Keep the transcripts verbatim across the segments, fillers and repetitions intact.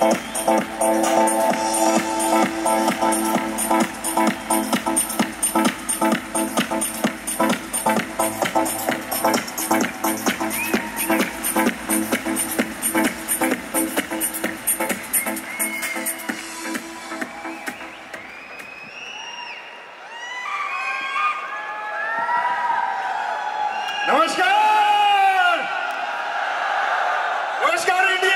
नमस्कार, नमस्कार इंडिया।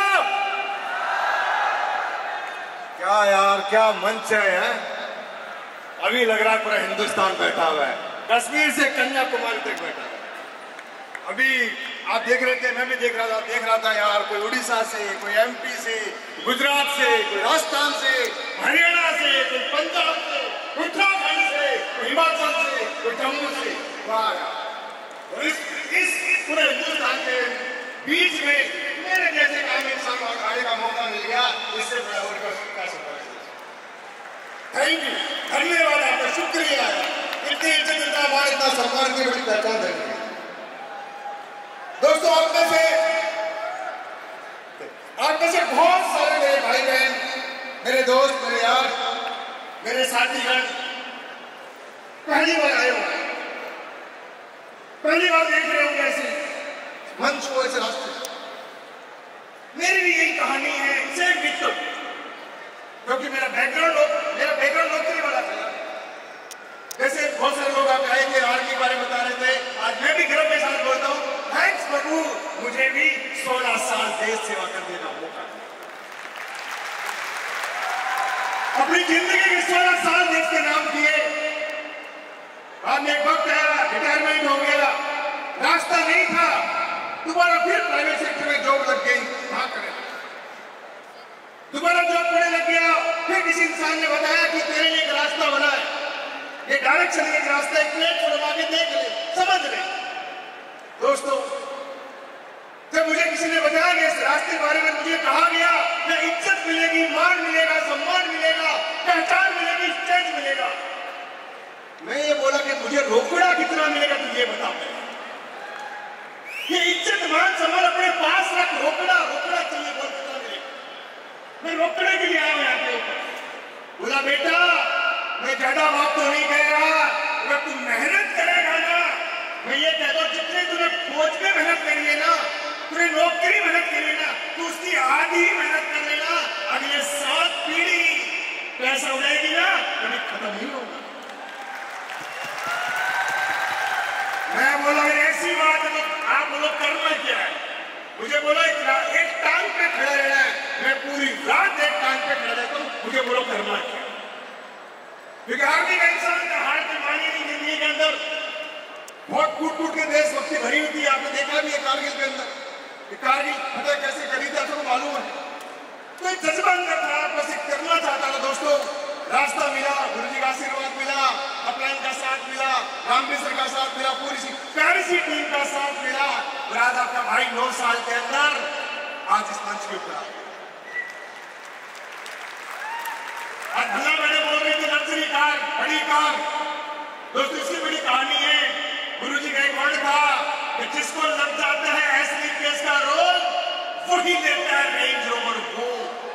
क्या यार, क्या मंच है, है? अभी लग रहा है पूरा हिंदुस्तान बैठा हुआ है, कश्मीर से कन्याकुमारी तक बैठा है। अभी आप देख रहे थे, मैं भी देख रहा था देख रहा था यार, कोई उड़ीसा से, कोई एमपी से, गुजरात से, कोई राजस्थान से, हरियाणा से, कोई पंजाब से, उत्तराखंड से, कोई हिमाचल से, कोई जम्मू से। वाह यार, और इस, इस पूरे हिंदुस्तान के बीच में मेरे जैसे काम इंसान को आने का मौका मिल गया, इससे बड़ा और क्या सकता है। थैंक यू, धन्यवाद आपका, शुक्रिया। इतनी इज्जत, इतना मान, इतना सम्मान की बड़ी पहचान है। दोस्तों, आप में से आप में से बहुत सारे मेरे भाई बहन, मेरे दोस्त, मेरे यार, मेरे साथीगण पहली बार आए हुए, पहली बार देख रहे होंगे ऐसे मंच को, ऐसे रास्ते। मेरी भी यही कहानी है, सेम मित्र, क्योंकि मेरा बैकग्राउंड मेरा बैकग्राउंड नौकरी वाला था। जैसे बहुत सारे लोग आप आए थे, आर्मी के बारे में बता रहे थे, आज मैं भी गर्व के साथ बोलता हूँ, थैंक्स प्रभु, मुझे भी सोलह साल देश सेवा करने का मौका दिया। अपनी जिंदगी के सोलह साल देश के नाम दिए। आज एक वक्त आया, रिटायरमेंट हो गया, रास्ता नहीं था, दोबारा फिर प्राइवेट सेक्टर में जॉब लग गई, कहाँ करें, दोबारा जॉब करने लग गया। फिर किसी इंसान ने बताया कि तेरे लिए एक रास्ता बना है, ये डायरेक्शन एक रास्ता, एक प्लेटफॉर्म आगे देख ले, समझ ले। दोस्तों, जब मुझे किसी ने बताया कि इस रास्ते के बारे में, मुझे कहा गया कि इज्जत मिलेगी, मान मिलेगा, सम्मान मिलेगा, पहचान मिलेगी, स्टेज मिलेगा। मैं ये बोला कि मुझे रोकड़ा कितना मिलेगा, तुम ये बता। ये इज्जत, मान, सम्मान अपने पास रख, रोकड़ा रोकड़ा चाहिए, बोल कितना मिलेगा। मैं रोकड़े के लिए आया हूं यहाँ पे ऊपर। बोला बेटा, मैं ज्यादा बात तो नहीं कह रहा, अगर तू मेहनत करेगा ना, मैं ये कहता हूँ, जितने तूने फौज में मेहनत करी है ना, तूने नौकरी मेहनत करी है ना, तू उसकी आधी मेहनत कर लेना, अगले सात पीढ़ी पैसा उड़ाएगी ना, कभी खत्म नहीं होगा। मैं बोला ऐसी बात है, आप बोलो करना क्या है। मुझे बोला एक, एक टांग पे खड़ा रहना है, मैं पूरी रात एक टांग पे खड़ा रहता हूँ, मुझे बोलो करना क्या। क्योंकि आर्मी का इंसान का हार की मानी नहीं, जिंदगी के अंदर बहुत टूट टूट के देशभक्ति भरी हुई थी। आपने देखा भी है कारगिल के अंदर, कारगिल फतेह कैसे करी थी, आपको मालूम है। तो एक जज्बा अंदर था, बस एक करना चाहता था। दोस्तों, रास्ता मिला, गुरु जी का आशीर्वाद मिला, अपलाइन का साथ मिला, रामकृष्ण का साथ मिला, पूरी सी प्यारी सी टीम का साथ मिला, और आज आपका भाई नौ साल के अंदर आज इस मंच के ऊपर आज भला मैंने बोल रही थी, नर्सरी कार, बड़ी कार। दोस्तों, इसकी बड़ी कहानी है। गुरु जी का एक वर्ड था कि जिसको लग जाता है एसली केस का रोल, वही लेता है रेंज रोवर वो।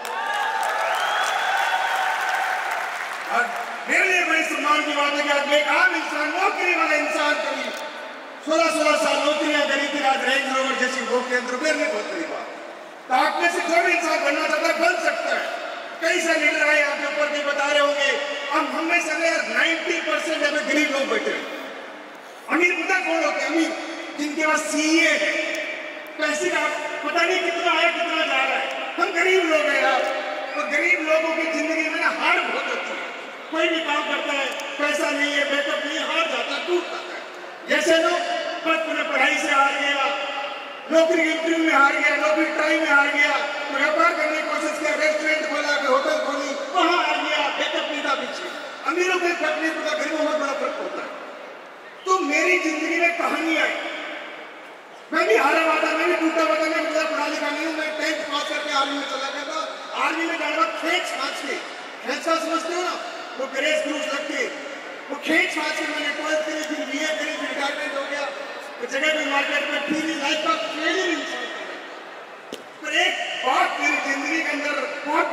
मेरे लिए बड़ी सम्मान की बात है कि आज एक आम इंसान, नौकरी वाला इंसान कभी सोलह सोलह साल नौकरियां करी थी, आज रेंज रोवर जैसी वो केंद्र में बहुत बड़ी बात। तो आप में से कोई भी इंसान बनना चाहता है, बन सकता है। कई सारे लीडर आए आपके ऊपर भी बता रहे होंगे, हम हमें से नाइन्टी परसेंट हमें गरीब लोग बैठे। अमीर पता कौन होते हैं? अमीर जिनके पास सीए है, पैसे का पता नहीं कितना है, कितना जा रहा है। हम गरीब लोग हैं यार, तो गरीब लोगों की जिंदगी में ना हार बहुत होती है। कोई भी काम करता है, पैसा नहीं है, बैकअप नहीं, हार जाता है, टूट जाता है। जैसे लोग बचपन में पढ़ाई से हार गया, नौकरी के इंटरव्यू में हार गया, नौकरी ट्राई में हार गया, तो व्यापार करने की कोशिश किया, रेस्टोरेंट खोला, होटल खोली, वहां हार गया, बैकअप नहीं था पीछे। अमीरों के फर्क नहीं पड़ता, गरीबों में बड़ा फर्क होता है। तो मेरी जिंदगी में कहानी है, मैं भी हारा हुआ था, मैं भी टूटा हुआ था, मैं मुझे पढ़ा लिखा नहीं हूँ। मैं टेंथ पास करके आर्मी में चला गया था। आर्मी में जाने बाद खेच फाँच के, खेचा समझते हो ना, वो ग्रेस ग्रुप्स लग के, वो खेच फाँच के मैंने ट्वेल्थ करी, फिर बीए करी, फिर रिटायरमेंट हो गया। तो जगह भी मार्केट में फिर लाइफ का ट्रेनिंग इंसान। पर एक बात मेरी जिंदगी के अंदर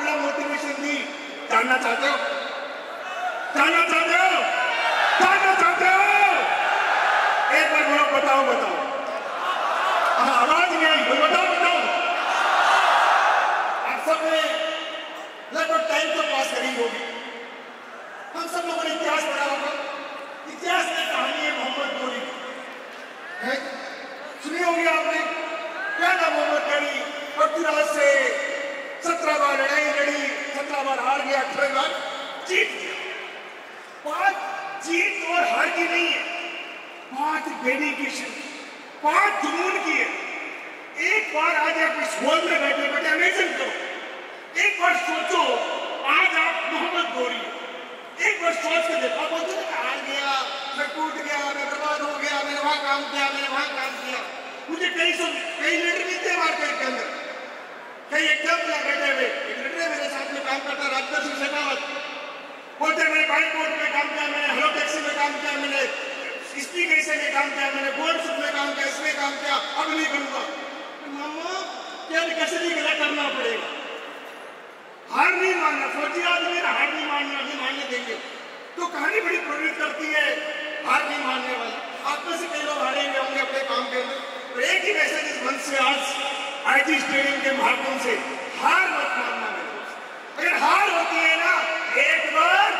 बड़ा मोटिवेशन दी। जानना चाहते हो? जानना चाहते हो? जानना चाहते हो? एक बार बोलो, बताओ बताओ। हाँ, आवाज नहीं आई, बताओ बताओ। आप सब ने लगभग टाइम तो पास करी होगी। हम सब लोगों ने इतिहास पढ़ा होगा। इतिहास में कहानी है मोहम्मद गोरी है, सुनी होगी आपने। क्या था मोहम्मद गोरी? पृथ्वीराज से सत्रह बार लड़ाई लड़ी, सत्रह बार हार गया, अठारह बार जीत गया। पांच जीत और हार की नहीं है, पांच डेडिकेशन, पांच जुनून की है। एक बार आज आप इस हॉल में बैठे बैठे इमेजिन करो, एक बार सोचो आज आप मोहम्मद गोरी, एक बार सोच के देखो। बोलते हैं हार गया, मैं टूट गया, मैं बर्बाद हो गया, मैंने वहां काम किया, मैंने वहां काम किया। मुझे कई सौ कई लीडर मिलते मार्केट के अंदर, कई एग्जाम दिया बैठे हुए। एक लीडर मेरे साथ में काम करता, राजनाथ सिंह शेखावत, बोलते मैंने बैंक बोर्ड में काम किया, मैंने हेलो टैक्सी में काम किया, मैंने स्पीक ऐसे में काम किया, मैंने बोर्ड सुप में काम किया, इसमें काम किया, अब नहीं करूंगा। मामा क्या कैसे नहीं गला करना पड़ेगा, हार नहीं मानना। फौजी आदमी ना हार नहीं मानना, नहीं मानने देंगे। तो कहानी बड़ी प्रेरित करती है हार नहीं मानने वाली। आप में से कई लोग हारे हुए होंगे अपने काम के अंदर, तो एक ही मैसेज इस मंच से आज आईटी स्टेडियम के माध्यम से, हार मत मानना मेरे दोस्त। अगर हार होती है ना, एक बार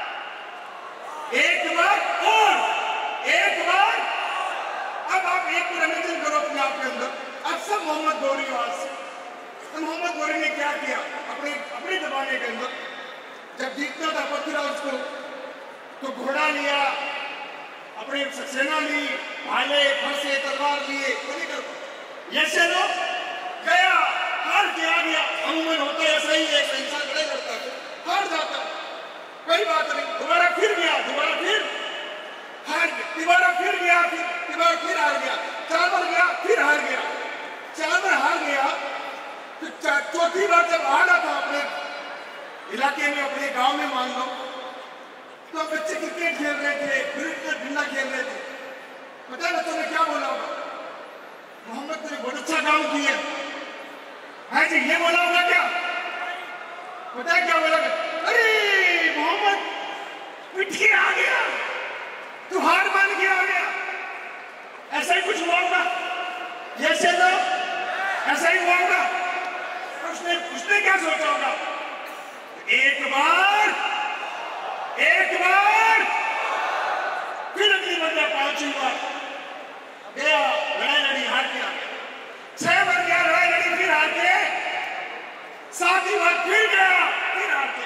एक बार और एक बार, अब आप एक बार इमेजिन करो अपने आप के अंदर, अब सब मोहम्मद गौरी आज से। तो मोहम्मद गौरी ने क्या किया अपने अपने जमाने के अंदर? जब जीतना था पृथ्वीराज को, तो घोड़ा लिया, अपनी सेना ली, भाले फरसे तलवार लिए, तो नहीं करता। ऐसे लो गया, हार के आ गया। अमूमन होता है ऐसा ही, एक इंसान लड़ाई करता है, हार जाता, कोई बात नहीं, दोबारा फिर गया, दोबारा फिर हार गया, दोबारा फिर गया, फिर दोबारा फिर हार गया, चार बार गया, फिर हार गया, चार बार हार गया। तो चौथी बार जब हारा था अपने इलाके में, अपने गांव में मान लो, तो बच्चे क्रिकेट खेल रहे थे, क्रिकेट भिंडा खेल रहे थे। पता है बच्चों ने क्या बोला होगा? मोहम्मद ने बहुत अच्छा काम किया है जी, ये बोला होगा क्या? पता है क्या बोला? अरे मोहम्मद पिट के आ गया, तू हार मान के आ गया, ऐसा ही कुछ हुआ होगा। ये से तो ऐसा ही हुआ होगा। उसने उसने क्या सोचा होगा? एक बार एक बार फिर अगली बंदा पांचवी बार गया, लड़ाई लड़ी, हार के आ गया। छह बार गया, लड़ाई लड़ी, फिर हार के, सातवीं बार फिर गया, फिर हार के,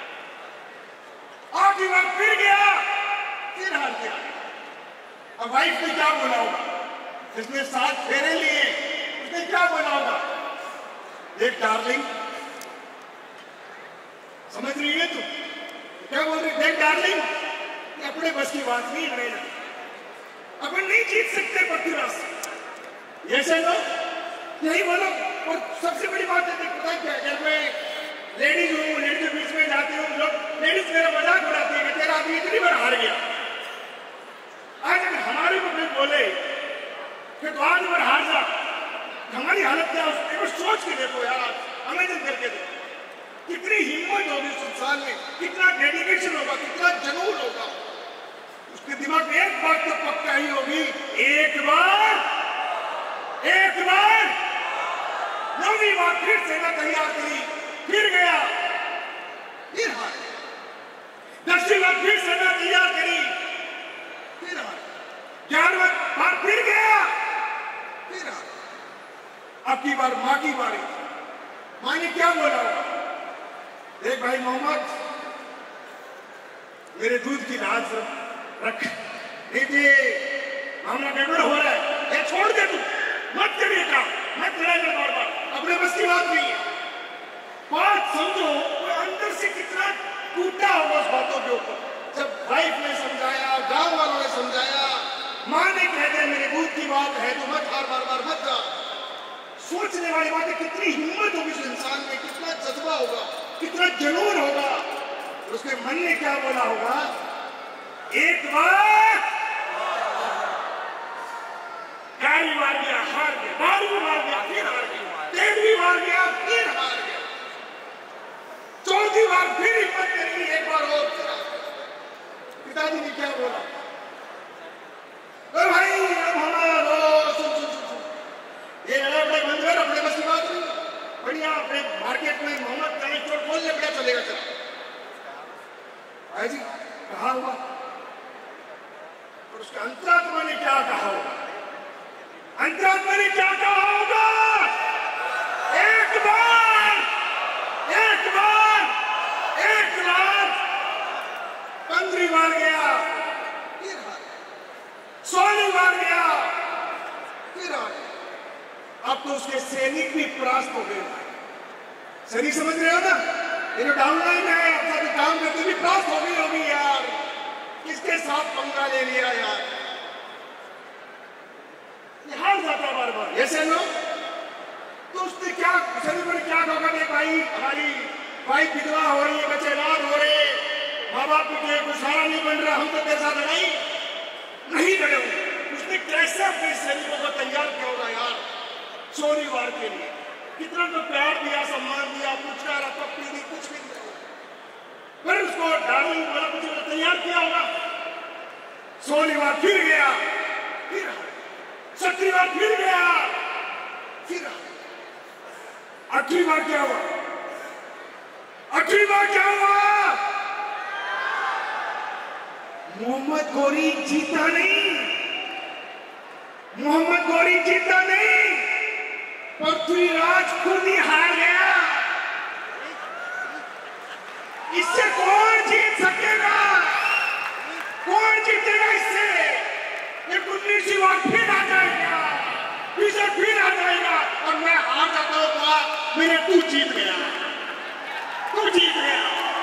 आठवीं बार फिर गया, फिर हार के। अब वाइफ ने क्या बोला होगा? जिसने सात फेरे लिए, उसने क्या बोला होगा? देख डार्लिंग, समझ रही है तू क्या बोल रही? देख डार्लिंग, अपने बस की बात नहीं है, अपन नहीं जीत सकते पृथ्वीराज। ऐसे लो यही बोलो। और सबसे बड़ी बात है, पता है क्या, जब मैं लेडीज हूँ, लेडीज के बीच में जाती हूँ, लोग लेडीज मेरा मजाक उड़ाती है कि तेरा आदमी इतनी बार हार गया। आज अगर हमारे को कोई बोले कि तो आज बार हार जा, हमारी हालत क्या है? सोच के देखो यार, इमेजिन करके देखो, कितनी हिम्मत होगी उस इंसान में, कितना डेडिकेशन होगा, कितना जुनून होगा। उसके दिमाग में एक बात तो पक्का ही होगी, एक बार एक बार नौवीं बार फिर सेना तैयार करी, फिर गया, फिर हार गया। दसवीं बार फिर सेना तैयार करी, फिर हार गया। ग्यारहवीं बार फिर गया, फिर हार गया। अब की बार मां की बारी। मां ने क्या बोला होगा? देख भाई मोहम्मद, मेरे दूध की लाज रख, नहीं मामला गड़बड़ हो रहा है, ये छोड़ दे, तू मत करिए काम, मत लड़ाई कर बार बार, अपने बस की बात नहीं है। बात समझो, अंदर से कितना टूटा होगा उस बातों के ऊपर। जब वाइफ ने समझाया, गांव वालों ने समझाया, मां ने कह दिया मेरे दूध की बात है, तो मत हार, बार बार मत जा। सोचने वाली बात है, कितनी हिम्मत होगी उस इंसान में, कितना जज्बा होगा, कितना जुनून होगा। उसके मन ने क्या बोला होगा? एक बार पहली बार गया, हार गया, बारहवीं बार गया, फिर हार गया, तेरहवीं बार गया, फिर हार गया। बार फिर हिम्मत करेगी, एक बार और। पिताजी ने क्या बोला? अरे भाई अब हमारा सुन सुन सुन सुन ये लड़ाई बड़े बंद कर, अपने बस की बात नहीं। बढ़िया अपने मार्केट में मोहम्मद का एक चोट बोल ले, बढ़िया चलेगा। चला भाई जी कहा हुआ और उसके अंतरात्मा ने क्या कहा होगा? अंतरात्मा ने क्या कहा होगा? एक बार एक बार एक बार पंद्रह बार गया, फिर सोलह बार गया, फिर आ गया। अब तो उसके सैनिक भी परास्त हो गए। सैनिक समझ रहे हो ना? ये जो डाउनलाइन है अपना काम करते भी परास्त हो गई होगी यार। किसके साथ पंगा ले लिया यार? हार जाता बार बार ऐसे लोग। तो उसने क्या सैनिक ने क्या कहा? नहीं भाई हमारी भाई विधवा हो रही है, बच्चे रात हो रहे, माँ बाप के कुछ सहारा नहीं बन रहा, हम तो तेरे साथ लड़ाई नहीं लड़े। उसने कैसे अपने सैनिकों को तैयार किया होगा यार चोरी वार के लिए? कितना तो प्यार दिया, सम्मान दिया, पूछा पप्पी दी, कुछ भी दिया, फिर उसको डार्लिंग वाला कुछ तैयार किया होगा। सोलह बार फिर गया, फिर सत्रह बार फिर गया, फिर आठवीं बार क्या हुआ? आठवीं बार क्या हुआ? मोहम्मद गोरी जीता नहीं, मोहम्मद गोरी जीता नहीं, पृथ्वीराज खुद ही हार गया। इससे कौन जीत सकेगा? कौन जीतेगा इससे? ये उन्नीसवीं बार फिर आ जाएगा, पीछे फिर आ जाएगा और मैं हार जाता हूँ। मेरे तू जीत गया, तू जीत गया।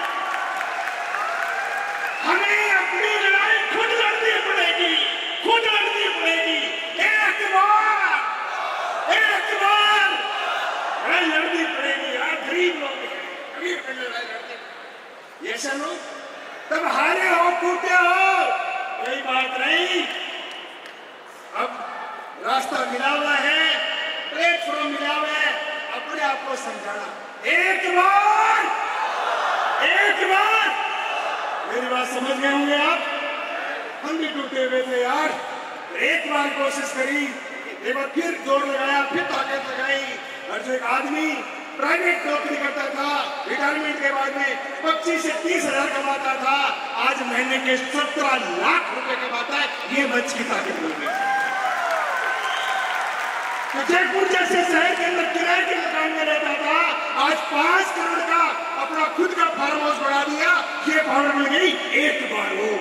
हमें अपनी लड़ाई खुद लड़नी पड़ेगी, खुद लड़नी पड़ेगी। एक बार एक बार लड़ाई लड़नी पड़ेगी यार। गरीब लोग हैं, गरीब लड़ाई लड़ते ये सब लोग तब हारे हो, टूटे हो, कोई बात नहीं। अब रास्ता मिला हुआ है, प्लेटफॉर्म मिला हुआ है, अपने आप को समझाना। एक बार एक बार मेरी बात समझ गए होंगे आप? हम भी टूटे हुए थे यार। एक बार कोशिश करी, एक बार फिर जोर लगाया, फिर ताकत लगाई। और जो एक आदमी प्राइवेट नौकरी करता था, रिटायरमेंट के बाद में पच्चीस से तीस हजार कमाता था, आज महीने के सत्रह लाख रुपए कमाता है। ये मंच की ताकत होगी। तो जयपुर जैसे शहर के अंदर किराए के मकान में रहता था, आज पांच करोड़ का अपना खुद का फार्म हाउस बना दिया। ये पावर मिल गई एक बार वो।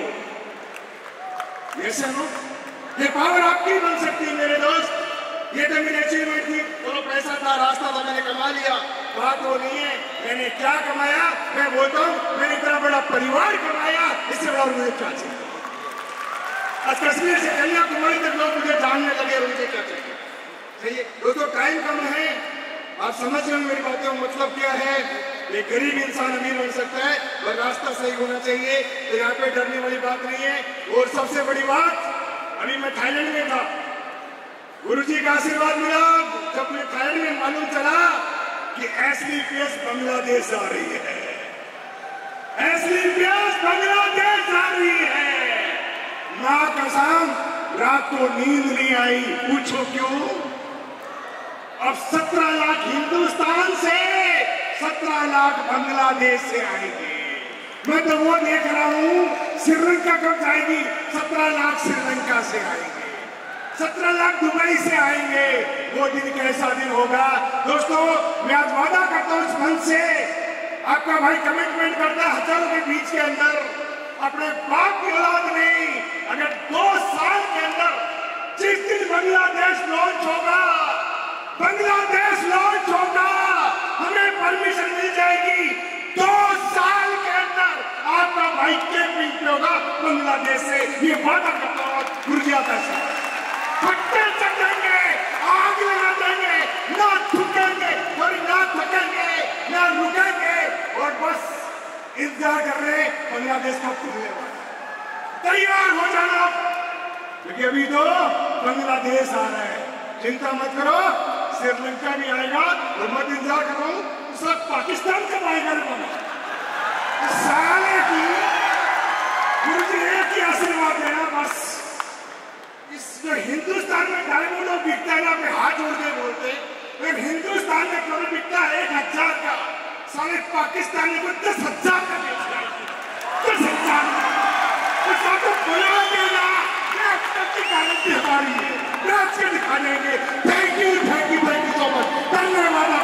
ऐसे हो ये पावर आपकी बन सकती है मेरे दोस्त। ये तो मेरी अचीवमेंट थी, चलो पैसा था, रास्ता था, मैंने कमा लिया। बात वो नहीं है मैंने क्या कमाया। मैं बोलता हूँ मैंने इतना बड़ा परिवार कमाया, इससे बड़ा मुझे क्या चाहिए। आज कश्मीर से कन्याकुमारी तक लोग मुझे जानने लगे, मुझे क्या चाहिए। सही दोस्तों, टाइम कम है, आप समझ रहे हो मेरी बातों का मतलब क्या है। एक गरीब इंसान अमीर बन सकता है और रास्ता सही होना चाहिए। तो यहाँ पे डरने वाली बात नहीं है। और सबसे बड़ी बात, अभी मैं थाईलैंड में था, गुरुजी का आशीर्वाद मिला। जब मैं थाईलैंड में मालूम चला कि एसलीपीएस बांग्लादेश आ रही है, एसलीपीएस बांग्लादेश आ रही है, मां कसम रात को नींद नहीं आई। पूछो क्यों? अब सत्रह लाख हिंदुस्तान से, सत्रह लाख बांग्लादेश से आएंगे। मैं तो वो देख रहा हूं श्रीलंका कब जाएगी। सत्रह लाख श्रीलंका से आएंगे, सत्रह लाख दुबई से आएंगे। वो दिन कैसा दिन होगा दोस्तों। मैं आज वादा करता हूं इस मंच से, आपका भाई कमिटमेंट करता है हजारों के बीच के अंदर अपने बाप की औलाद नहीं, अगर दो साल के अंदर जिस दिन बांग्लादेश लॉन्च होगा, बांग्लादेश लॉन्च होगा, हमें परमिशन मिल जाएगी। दो साल के अंदर आपका भाई कैंपिंग होगा बांग्लादेश से, ये वादा करता हूँ। गुरुजी पैसा फट्टे चढ़ेंगे, आग लगा देंगे, ना थकेंगे और ना थकेंगे, ना रुकेंगे और बस इंतजार कर रहे बांग्लादेश का खुलने वाला। तैयार हो जाना, क्योंकि अभी तो बांग्लादेश आ रहा है। चिंता मत करो, श्रीलंका भी आएगा और मत इंतजार करो, उस वक्त पाकिस्तान कब आएगा। साले की मुझे एक ही आशीर्वाद देना बस। इस जो हिंदुस्तान में डायमंड बिकता है ना, अपने हाथ जोड़ के बोलते, हिंदुस्तान में कभी बिकता है एक हजार का, साले पाकिस्तान में कोई दस हजार का बेचता है, दस हजार तो सबको बुला देना, की गारंटी हमारी है, राज के दिखा देंगे। Thank you thank you thank you so much, धन्यवाद।